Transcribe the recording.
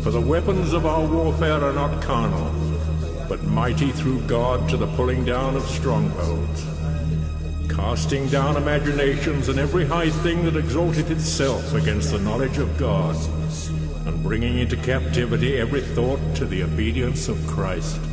For the weapons of our warfare are not carnal, but mighty through God to the pulling down of strongholds, casting down imaginations and every high thing that exalteth itself against the knowledge of God, and bringing into captivity every thought to the obedience of Christ,